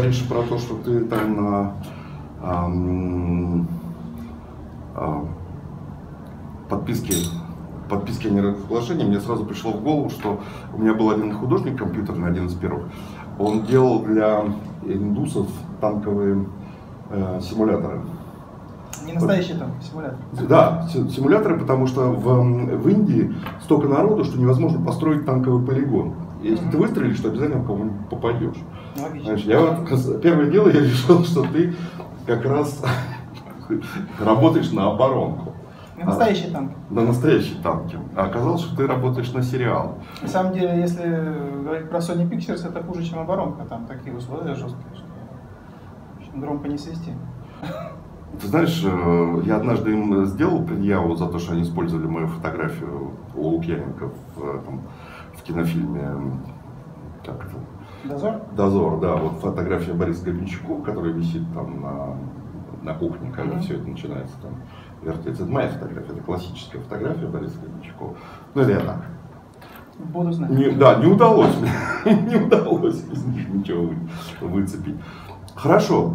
говоришь про то, что ты там на подписке о неразглашении, мне сразу пришло в голову, что у меня был один художник компьютерный, один из первых. Он делал для индусов танковые симуляторы. Не настоящие там симуляторы. Да, симуляторы, потому что в Индии столько народу, что невозможно построить танковый полигон. Если ты выстрелишь, то обязательно кому-нибудь попадешь. Знаешь, первое дело, я решил, что ты как раз работаешь на оборонку. На настоящие танки. На настоящие танки. А оказалось, что ты работаешь на сериал. На самом деле, если говорить про Sony Pictures, это хуже, чем оборонка. Там такие условия жесткие, что в общем, громко не свисти. Ты знаешь, я однажды им сделал предъяву за то, что они использовали мою фотографию у Лукьяненко в кинофильме, как это? Дозор? Дозор, да. Вот фотография Бориса Гребенщикова, которая висит там на кухне, когда все это начинается там вертеться. Это моя фотография, это классическая фотография Бориса Гребенщикова. Ну, это я так. Буду знать. Не удалось мне. Не удалось из них ничего выцепить. Хорошо.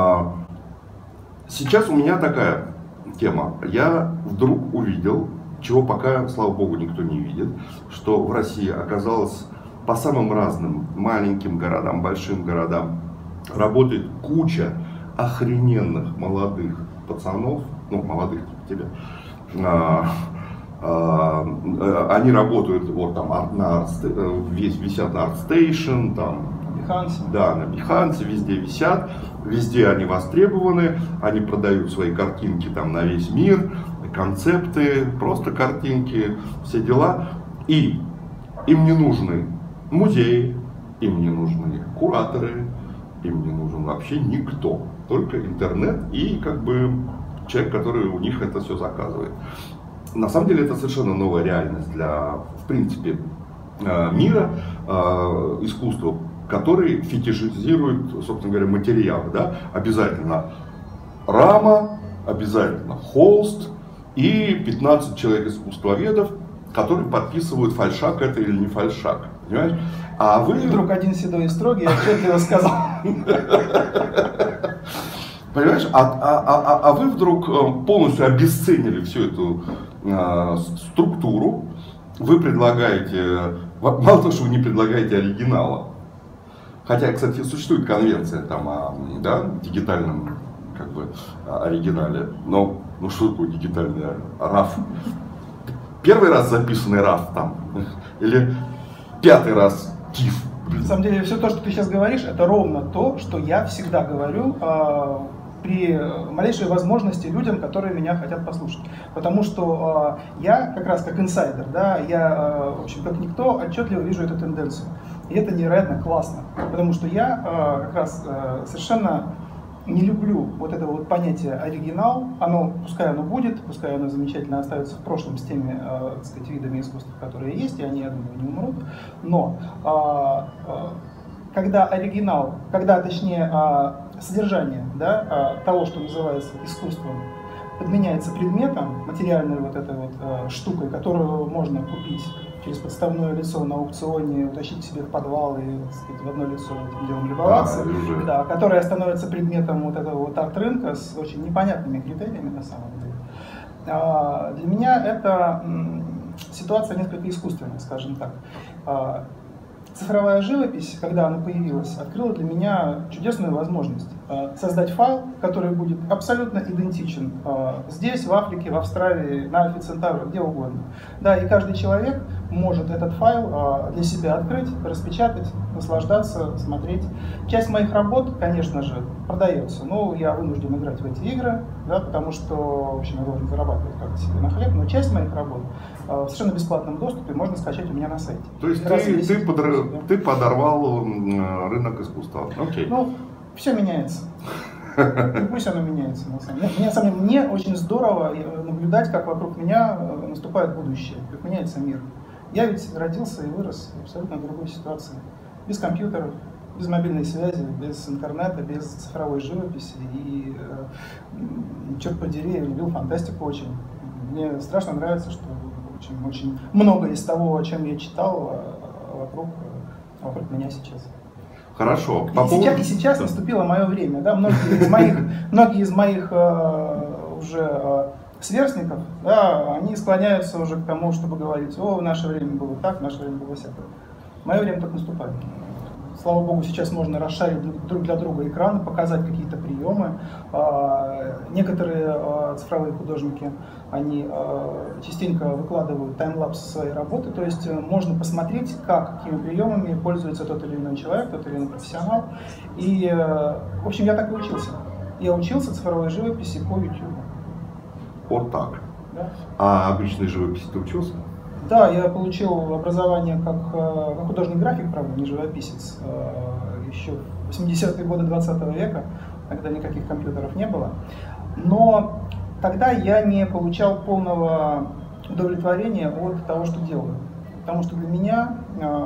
Сейчас у меня такая тема. Я вдруг увидел, чего пока, слава богу, никто не видит, что в России оказалось по самым разным маленьким городам, большим городам работает куча охрененных молодых пацанов, ну, молодых типа тебя. Они работают вот там висят на ArtStation, там. Behance. Да, на Behance, везде висят, везде они востребованы, они продают свои картинки там на весь мир, концепты, просто картинки, все дела. И им не нужны музеи, им не нужны кураторы, им не нужен вообще никто, только интернет и как бы человек, который у них это все заказывает. На самом деле это совершенно новая реальность для, в принципе, мира искусства, который фетишизирует, собственно говоря, материалы. Да? Обязательно рама, обязательно холст и 15 человек искусствоведов, которые подписывают, фальшак это или не фальшак. Понимаешь? А вы... Вдруг один седой и строгий отчетливо сказал. Понимаешь? А вы вдруг полностью обесценили всю эту структуру. Вы предлагаете, мало того, что вы не предлагаете оригинала. Хотя, кстати, существует конвенция там о дигитальном как бы оригинале. Но ну что такое дигитальный RAW? Первый раз записанный RAW там или 5-й раз TIFF? На самом деле, все то, что ты сейчас говоришь, это ровно то, что я всегда говорю при малейшей возможности людям, которые меня хотят послушать. Потому что я как раз как инсайдер, да, я, в общем, как никто, отчетливо вижу эту тенденцию. И это невероятно классно. Потому что я как раз совершенно не люблю вот это вот понятие оригинал. Оно, пускай оно будет, пускай оно замечательно останется в прошлом с теми, так сказать, видами искусства, которые есть, и они, я думаю, не умрут. Но когда оригинал, когда, точнее, содержание, да, того, что называется искусством, подменяется предметом, материальной вот этой вот штукой, которую можно купить через подставное лицо на аукционе, утащить к себе в подвал и, так сказать, в одно лицо этим делом любоваться, да, которая становится предметом вот этого вот арт-рынка с очень непонятными критериями на самом деле. Для меня это ситуация несколько искусственная, скажем так. Цифровая живопись, когда она появилась, открыла для меня чудесную возможность создать файл, который будет абсолютно идентичен здесь, в Африке, в Австралии, на Альфе Центавре, где угодно. Да, и каждый человек может этот файл для себя открыть, распечатать, наслаждаться, смотреть. Часть моих работ, конечно же, продается, но я вынужден играть в эти игры, да, потому что, в общем, я должен зарабатывать как-то себе на хлеб, но часть моих работ в совершенно бесплатном доступе можно скачать у меня на сайте. То есть ты подорвал рынок искусства. Окей. Ну, все меняется. И пусть оно меняется, на самом деле. Мне очень здорово наблюдать, как вокруг меня наступает будущее, как меняется мир. Я ведь родился и вырос в абсолютно другой ситуации. Без компьютеров, без мобильной связи, без интернета, без цифровой живописи. И, черт подери, я любил фантастику очень. Мне страшно нравится, что очень много из того, о чем я читал, вокруг меня сейчас. Хорошо. И сейчас наступило мое время. Да? Многие из моих уже сверстников, да, они склоняются уже к тому, чтобы говорить: о, в наше время было так, в наше время было всякое. Мое время только наступает. Слава богу, сейчас можно расшарить друг для друга экраны, показать какие-то приемы. Некоторые цифровые художники, они частенько выкладывают таймлапс своей работы, то есть можно посмотреть, какими приемами пользуется тот или иной человек, тот или иной профессионал. И, в общем, я так и учился. Я учился цифровой живописи по YouTube. Вот так. Да. А обычной живописи ты учился? Да, я получил образование как художник-график, правда, не живописец, еще в 80-е годы 20 века, когда никаких компьютеров не было. Но тогда я не получал полного удовлетворения от того, что делаю. Потому что для меня,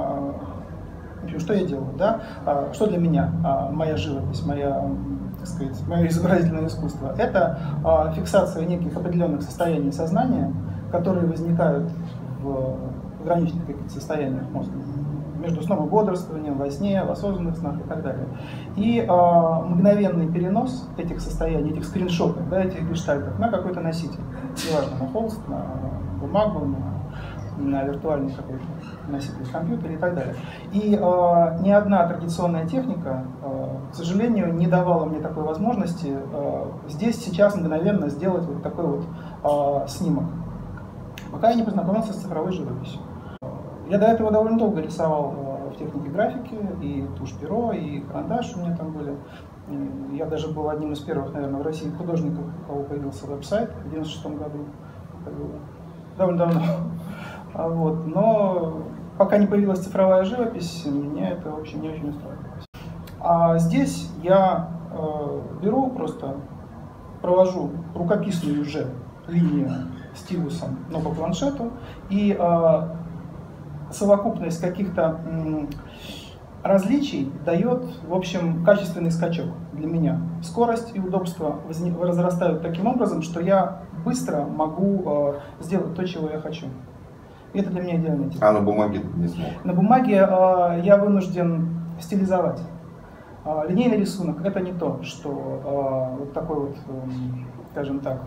в общем, что я делаю, да? Что для меня моя живопись, мое изобразительное искусство? Это фиксация неких определенных состояний сознания, которые возникают в ограниченных каких-то состояниях мозга, между сном и бодрствованием, во сне, в осознанных снах и так далее. И мгновенный перенос этих состояний, этих скриншотов, да, этих гештальтов на какой-то носитель, неважно, на холст, на бумагу, на виртуальный какой-то носитель в компьютере и так далее. И ни одна традиционная техника, к сожалению, не давала мне такой возможности здесь, сейчас мгновенно сделать вот такой вот снимок, пока я не познакомился с цифровой живописью. Я до этого довольно долго рисовал в технике графики, и тушь-перо, и карандаш у меня там были. Я даже был одним из первых, наверное, в России художников, у кого появился веб-сайт в 96 году. Это было довольно давно. Вот. Но пока не появилась цифровая живопись, меня это, в общем, не очень устраивалось. А здесь я беру просто, провожу рукописную уже линию стилусом, но по планшету, и совокупность каких-то различий дает, в общем, качественный скачок для меня. Скорость и удобство возрастают таким образом, что я быстро могу сделать то, чего я хочу. И это для меня идеальная техника. А на бумаге ты не смог? На бумаге я вынужден стилизовать. Линейный рисунок — это не то, что вот такой вот, скажем так,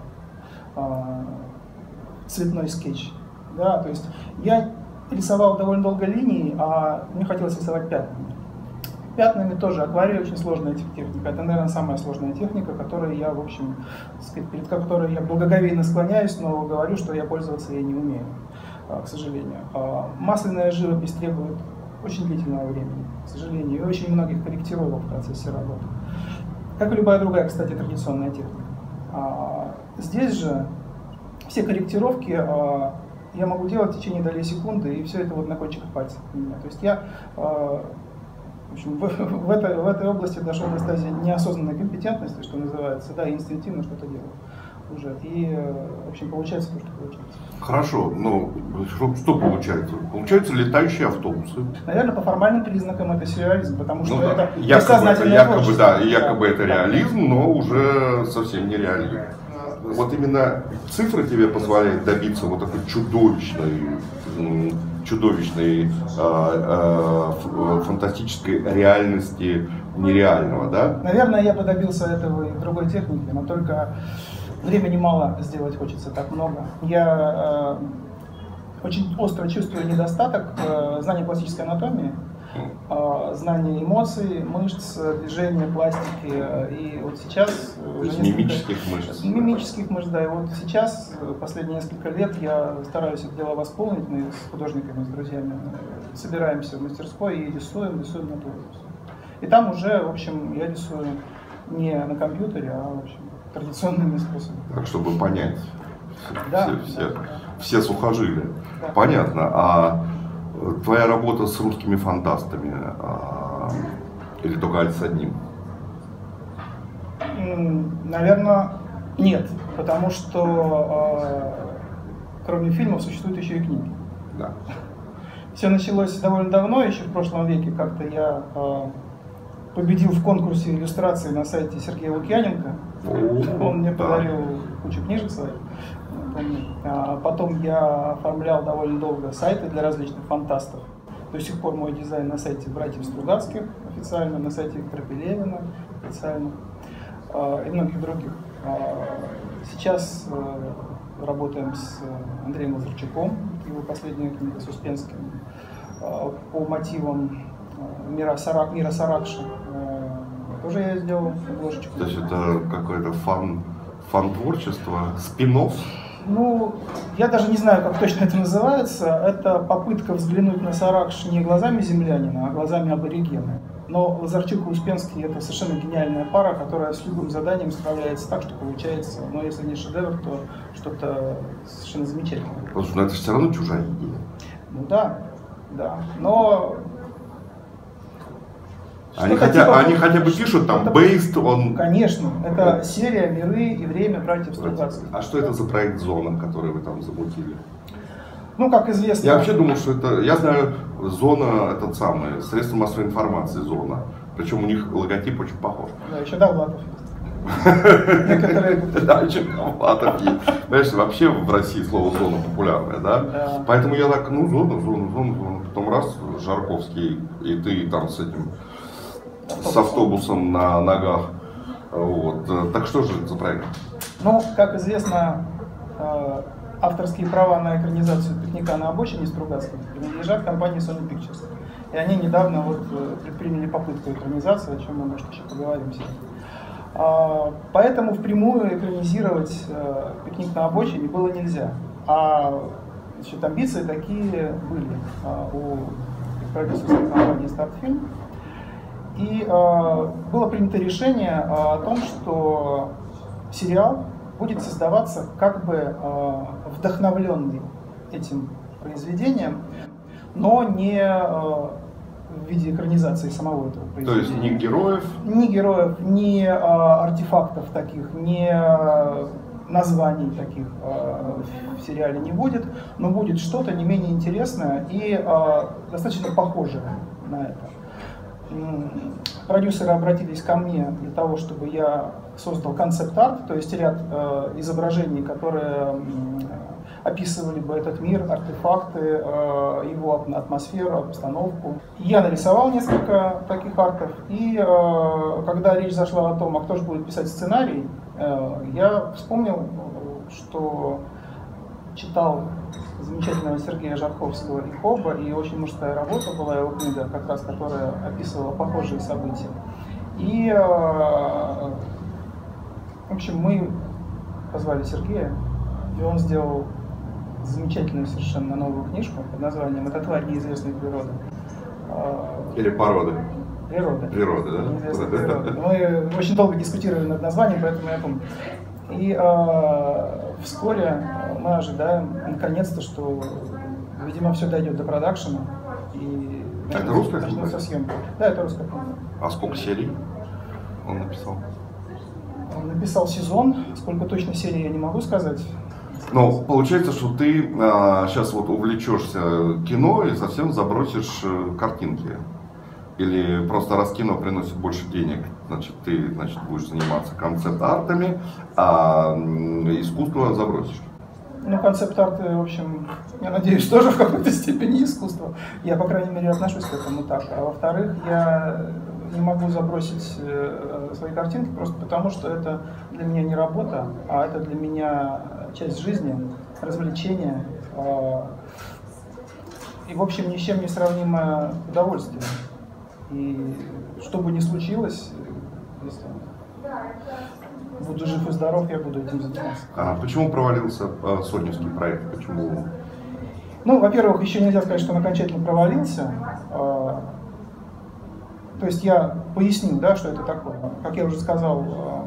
цветной скетч. Да, то есть я рисовал довольно долго линии, а мне хотелось рисовать пятнами. Пятнами тоже акварель очень сложная техника. Это, наверное, самая сложная техника, которой я, в общем, перед которой я благоговейно склоняюсь, но говорю, что я пользоваться ей не умею, к сожалению. Масляная живопись требует очень длительного времени, к сожалению, и очень многих корректировок в процессе работы. Как и любая другая, кстати, традиционная техника. Здесь же все корректировки я могу делать в течение долей секунды, и все это вот на кончиках пальцев у меня. То есть я в общем, в этой области дошел до стадии неосознанной компетентности, что называется, да, и инстинктивно что-то делаю уже. И, в общем, получается то, что получается. Хорошо, но что получается? Получаются летающие автобусы. Наверное, по формальным признакам это сюрреализм, потому что да, это бессознательное творчество. Якобы это реализм, но уже совсем не реализм. Вот именно цифры тебе позволяют добиться вот такой чудовищной фантастической реальности нереального, да? Наверное, я бы добился этого и в другой технике, но только времени мало сделать хочется так много. Я очень остро чувствую недостаток знания пластической анатомии, знания эмоций, мышц, движения, пластики. И вот сейчас... Мимических мышц. Мимических мышц, да. И вот сейчас, последние несколько лет, я стараюсь это дело восполнить. Мы с художниками, с друзьями собираемся в мастерской и рисуем натуру. И там уже, в общем, я рисую не на компьютере, а, в общем, традиционными способами. Так, чтобы понять все сухожилия. Да. Понятно. А твоя работа с русскими фантастами или только с одним? Наверное, нет, потому что кроме фильмов существуют еще и книги. Да. Все началось довольно давно, еще в прошлом веке. Как-то я победил в конкурсе иллюстрации на сайте Сергея Лукьяненко. Он мне подарил кучу книжек своих. Потом я оформлял довольно долго сайты для различных фантастов. До сих пор мой дизайн на сайте братьев Стругацких официально, на сайте Виктора Пелевина официально и многих других. Сейчас работаем с Андреем Лазарчуком, его последняя книга с Успенским, по мотивам мира Саракши. Тоже я сделал обложечку. То есть это какое-то фан-творчество, спин-офф? Ну, я даже не знаю, как точно это называется. Это попытка взглянуть на Саракш не глазами землянина, а глазами аборигена. Но Лазарчук и Успенский — это совершенно гениальная пара, которая с любым заданием справляется так, что получается, но если не шедевр, то что-то совершенно замечательное. Потому что это все равно чужая идея. Ну да, да. Но они хотя бы пишут там based on... Конечно, это серия «Миры и время» братьев Стругацких. А что это за проект «Зона», который вы там замутили? Ну, как известно... Я вообще думал, что это... Я знаю, «Зона» — это самое, средство массовой информации «Зона». Причем у них логотип очень похож. Да, еще Довлатов есть. Некоторые... Да, еще Довлатов есть. Понимаешь, вообще в России слово «зона» популярное, да? Поэтому я так, ну, зона. Потом раз, Жарковский, и ты там с этим... с автобусом на ногах. Вот. Так что же это за проект? Ну, как известно, авторские права на экранизацию «Пикника на обочине» Стругацких принадлежат компании Sony Pictures. И они недавно предприняли попытку экранизации, о чем мы, может, еще поговорим сегодня. Поэтому впрямую экранизировать «Пикник на обочине» было нельзя. Значит, амбиции такие были у продюсерской компании «Стартфильм». И было принято решение о том, что сериал будет создаваться как бы вдохновленный этим произведением, но не в виде экранизации самого этого произведения. То есть ни героев? Ни героев, ни артефактов таких, ни названий таких в сериале не будет, но будет что-то не менее интересное и достаточно похожее на это. Продюсеры обратились ко мне для того, чтобы я создал концепт-арт, то есть ряд изображений, которые описывали бы этот мир, артефакты, его атмосферу, обстановку. Я нарисовал несколько таких артов, и когда речь зашла о том, а кто же будет писать сценарий, я вспомнил, что читал замечательного Сергея Жарковского и Хоба, и очень мужская работа была его книга, как раз которая описывала похожие события. И, в общем, мы позвали Сергея, и он сделал замечательную совершенно новую книжку под названием «Это тварь неизвестной природы». Или породы. Природы, да? Неизвестной природы. Мы очень долго дискутировали над названием, поэтому я помню. И вскоре мы ожидаем, наконец-то, что, видимо, все дойдет до продакшена. И это русская книга? Да, это русская книга. А сколько серий он написал? Он написал сезон, сколько точно серий я не могу сказать. Ну, получается, что ты сейчас вот увлечешься кино и совсем забросишь картинки. Или просто раз кино приносит больше денег, значит, ты будешь заниматься концепт-артами, а искусство забросишь. Ну, концепт-арты, в общем, я надеюсь, тоже в какой-то степени искусство. Я, по крайней мере, отношусь к этому так. А во-вторых, я не могу забросить свои картинки просто потому, что это для меня не работа, а это для меня часть жизни, развлечение. И, в общем, ни с чем не сравнимое удовольствие. И что бы ни случилось, если буду жив и здоров, я буду этим заниматься. А почему провалился соневский проект? Почему? Ну, во-первых, еще нельзя сказать, что он окончательно провалился. То есть я поясню, да, что это такое. Как я уже сказал,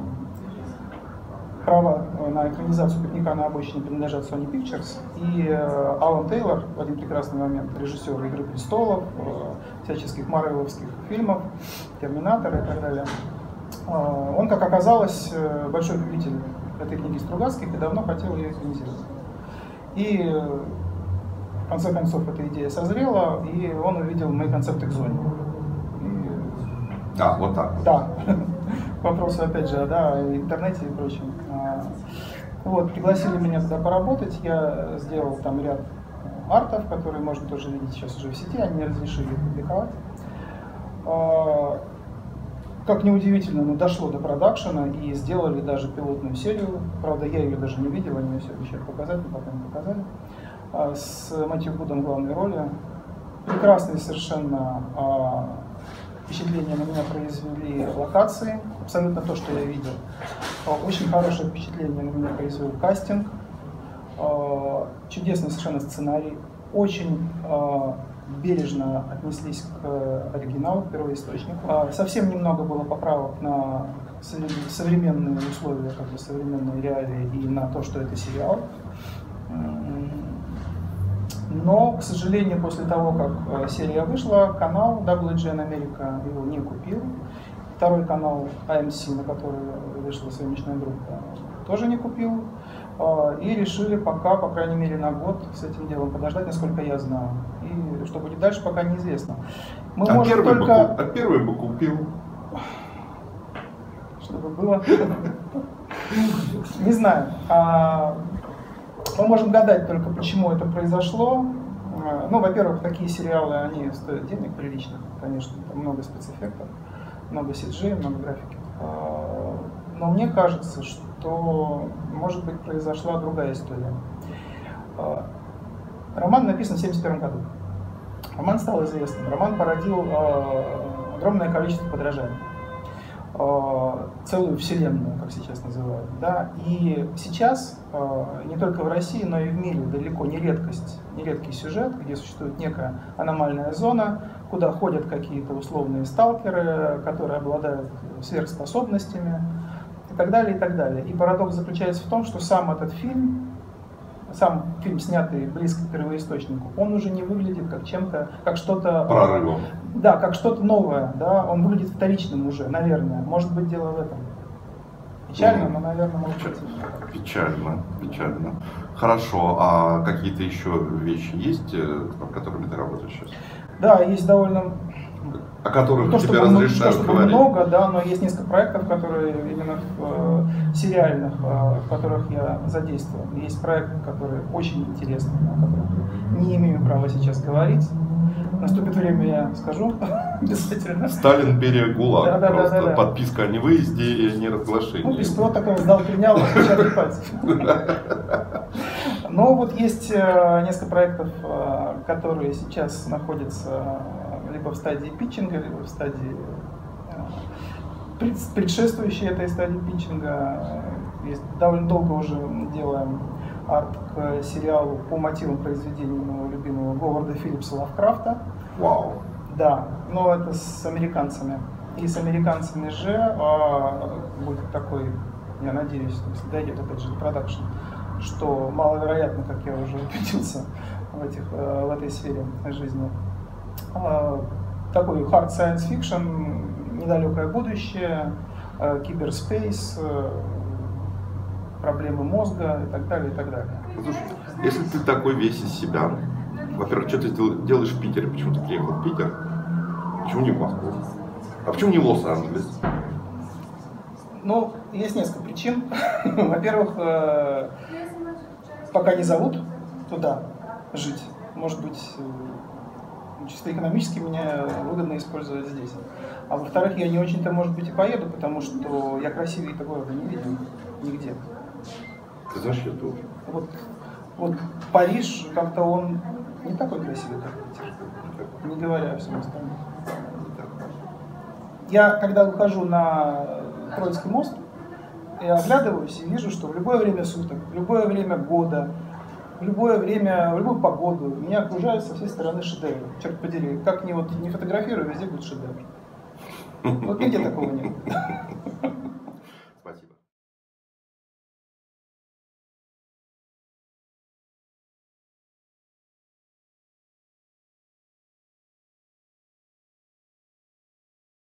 права на экранизацию «Пикника на обочине» принадлежат Sony Pictures. И Алан Тейлор в один прекрасный момент, режиссер «Игры престолов», всяческих марвеловских фильмов, «Терминатор» и так далее, он, как оказалось, большой любитель этой книги Стругацких и давно хотел ее экранизировать. И в конце концов эта идея созрела, и он увидел мои концепты к «Зоне». Да, вот так. Да. Вопросы, опять же, да, о интернете и прочем. Вот, пригласили меня туда поработать, я сделал там ряд артов, которые можно тоже видеть сейчас уже в сети, они не разрешили их публиковать. Как неудивительно, но дошло до продакшена и сделали даже пилотную серию. Правда, я ее даже не видел, они мне все обещали показать, но пока не показали. С Мэтью Гудом в главной роли. Прекрасные совершенно впечатления на меня произвели локации, абсолютно то, что я видел. Очень хорошее впечатление на меня произвел кастинг. Чудесный совершенно сценарий. Очень бережно отнеслись к оригиналу, первоисточнику. Совсем немного было поправок на современные условия, как бы современные реалии и на то, что это сериал. Но, к сожалению, после того, как серия вышла, канал WGN Америка его не купил. Второй канал AMC, на который вышла съемочная группа, тоже не купил. И решили пока, по крайней мере, на год с этим делом подождать, насколько я знаю. И что будет дальше, пока неизвестно. Мы можем только... первый бы купил. Чтобы было... Не знаю. Мы можем гадать только, почему это произошло. Ну, во-первых, такие сериалы, они стоят денег приличных, конечно, там много спецэффектов, много CG, много графики. Но мне кажется, что, может быть, произошла другая история. Роман написан в 1971 году. Роман стал известным. Роман породил огромное количество подражаний. Целую вселенную, как сейчас называют. Да? И сейчас не только в России, но и в мире далеко не редкий сюжет, где существует некая аномальная зона, куда ходят какие-то условные сталкеры, которые обладают сверхспособностями и так далее, и так далее. И парадокс заключается в том, что сам фильм, снятый близко к первоисточнику, он уже не выглядит как чем-то, как что-то... Прорывом. Да, как что-то новое, да, он выглядит вторичным уже, наверное. Может быть, дело в этом. Печально, но, наверное, может быть. Печально. Хорошо, а какие-то еще вещи есть, над которыми ты работаешь сейчас? Да, есть довольно... О которых тебе разрешают говорить? Много, да, но есть несколько проектов, которые именно сериальных, в которых я задействован. Есть проекты, которые очень интересны, о которых не имею права сейчас говорить. Наступит время, я скажу обязательно. Сталин, Берия, ГУЛАГ. Да, просто подписка о невыезде и о неразглашении. Ну, ПСПО такой сдал, принял, отпечаток пальцев. Но вот есть несколько проектов, которые сейчас находятся либо в стадии питчинга, либо в стадии предшествующей этой стадии питчинга. Довольно долго уже делаем арт к сериалу по мотивам произведений моего любимого Говарда Филлипса Лавкрафта. Вау. Да, но это с американцами. И с американцами же будет такой, я надеюсь, если дойдет опять же до продакшн, что маловероятно, как я уже убедился в этой сфере жизни. Такой hard science fiction, недалекое будущее, киберспейс, проблемы мозга и так далее, и так далее. Слушай, если ты такой весь из себя, во-первых, что ты делаешь в Питере? Почему ты приехал в Питер? Почему не в Москву? А почему не в Лос-Анджелес? Ну, есть несколько причин. Во-первых, пока не зовут туда жить. Может быть, чисто экономически меня выгодно использовать здесь. А во-вторых, я не очень-то, может быть, и поеду, потому что я красивее-то города не видел нигде. Ты знаешь, я тоже. Вот Париж, как-то он не такой красивый, как Питер. Не говоря о всем остальном. Я, когда выхожу на Троицкий мост, я оглядываюсь и вижу, что в любое время суток, в любое время года, в любое время, в любую погоду меня окружают со всей стороны шедевры. Черт подери, как не фотографирую, везде будет шедевр. Вот нигде такого нет.